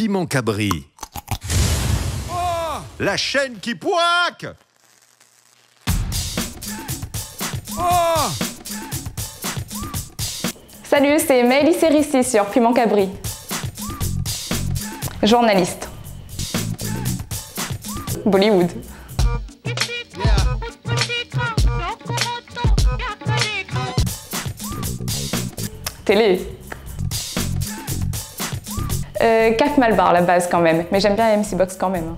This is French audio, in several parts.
Piment Cabri. Oh, la chaîne qui poique. Oh. Salut, c'est Maëlys Sérissi sur Piment Cabri. Journaliste. Bollywood. Télé. CAF Malbar à la base quand même, mais j'aime bien MC Box quand même.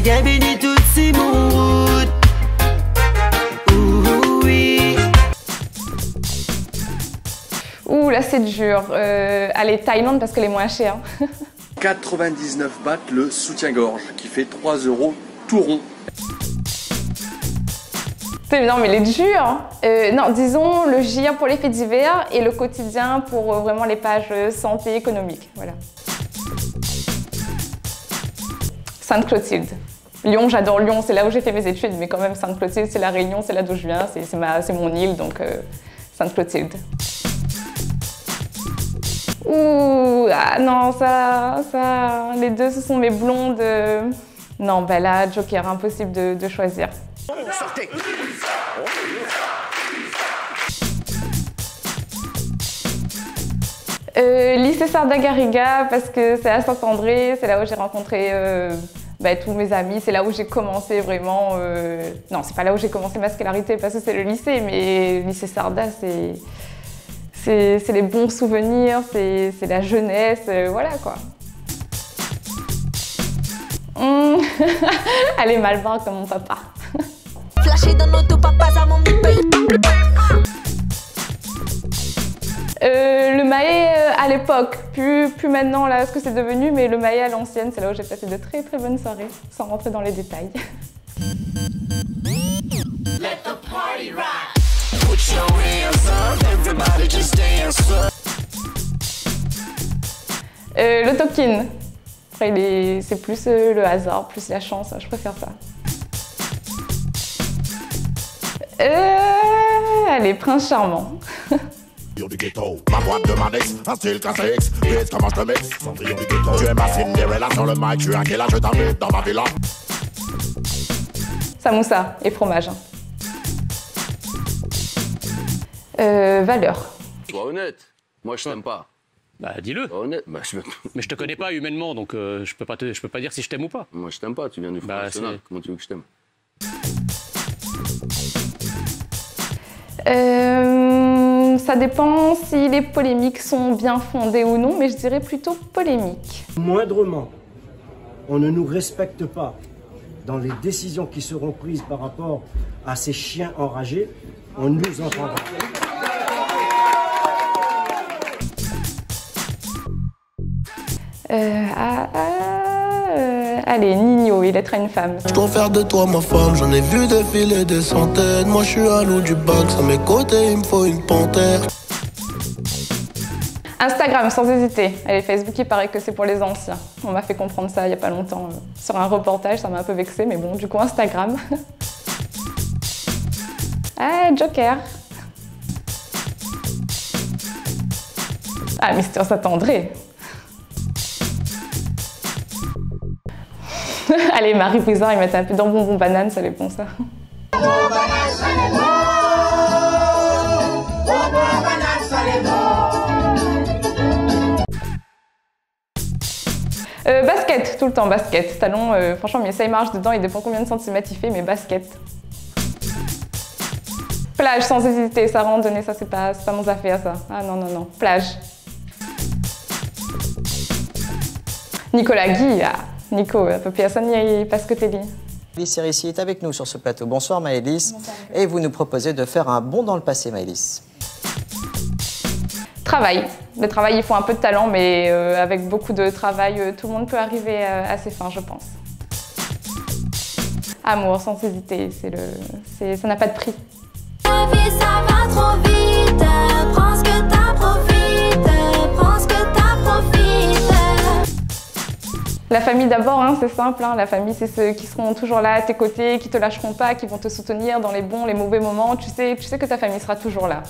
Ouh, là c'est dur. Allez, Thaïlande parce qu'elle est moins chère. 99 bahts le soutien-gorge qui fait 3 € tout rond. Non mais il est dur. Non, disons le JR pour les faits divers et le quotidien pour vraiment les pages santé économique. Voilà. Sainte-Clotilde. Lyon, j'adore Lyon, c'est là où j'ai fait mes études, mais quand même Sainte-Clotilde, c'est la Réunion, c'est là d'où je viens, c'est mon île, donc Sainte-Clotilde. Ouh, ah non, ça, les deux ce sont mes blondes. Non, bah là, Joker, impossible de choisir. Sortez. Lycée Sarda-Garriga parce que c'est à Saint-André, c'est là où j'ai rencontré tous mes amis, c'est là où j'ai commencé vraiment... Non, c'est pas là où j'ai commencé ma scolarité parce que c'est le lycée, mais lycée Sarda, c'est les bons souvenirs, c'est la jeunesse, voilà quoi. Elle est Malbar comme mon papa. Le Mahé à l'époque, plus maintenant là ce que c'est devenu, mais le Mahé à l'ancienne, c'est là où j'ai passé de très très bonnes soirées, sans rentrer dans les détails. Le Tokin. Après, c'est plus le hasard, plus la chance, je préfère ça. Allez, Prince Charmant. Ma boîte de Madex, un style classique, vite comment je te mixe, Cendrillon du ghetto. Tu es ma Cinderella sur le mic, tu as quel âge je t'invite dans ma villa. Samoussa et fromage. Valeur. Sois honnête, moi je t'aime pas. Bah dis-le. Honnête, Mais je te connais pas humainement, donc je peux pas dire si je t'aime ou pas. moi je t'aime pas, tu viens du Front National, comment tu veux que je t'aime? Ça dépend si les polémiques sont bien fondées ou non, mais je dirais plutôt polémiques. Moindrement, on ne nous respecte pas dans les décisions qui seront prises par rapport à ces chiens enragés, on nous entendra. Allez, Nino, il est une femme. Je dois faire de toi ma femme, j'en ai vu défiler des centaines. Moi je suis à l'eau du bac, à mes côtés il me faut une panthère. Instagram, sans hésiter. Allez, Facebook, il paraît que c'est pour les anciens. On m'a fait comprendre ça il n'y a pas longtemps sur un reportage, ça m'a un peu vexé, mais bon, du coup, Instagram. Ah, Joker. Ah, Mister Saint-André. Allez, Marie Brizard, ils mettent un peu dans bonbon banane, ça dépend ça. Basket, tout le temps, basket. Talon, franchement, mais ça il marche dedans, il dépend combien de centimètres il fait, mais basket. Plage, sans hésiter, ça randonnée, ça c'est pas mon affaire ça. Ah non, non, non, plage. Nicolas Guy, ah. Nico, papier Hassani, parce que t'es dit. Maëlys Sérissi est avec nous sur ce plateau. Bonsoir Maëlys. Bonsoir. Et vous nous proposez de faire un bond dans le passé, Maëlys. Travail. Le travail, il faut un peu de talent, mais avec beaucoup de travail, tout le monde peut arriver à ses fins, je pense. Amour, sans hésiter, ça n'a pas de prix. La vie, ça va trop vite. Prends ce que t'as, profite. Prends ce que t'as, profite. La famille d'abord, hein, c'est simple. Hein. La famille, c'est ceux qui seront toujours là à tes côtés, qui te lâcheront pas, qui vont te soutenir dans les bons, les mauvais moments. Tu sais que ta famille sera toujours là.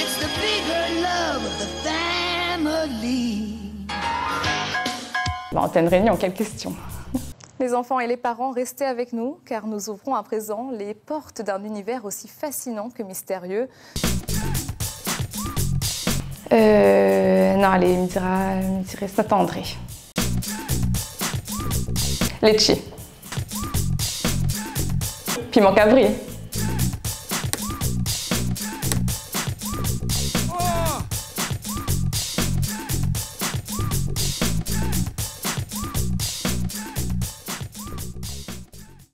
It's the bigger love of the family. Antenne Réunion, quelle question. Les enfants et les parents, restez avec nous, car nous ouvrons à présent les portes d'un univers aussi fascinant que mystérieux. Non, allez, me dirait Saint-André. Lecce. Piment Cabri.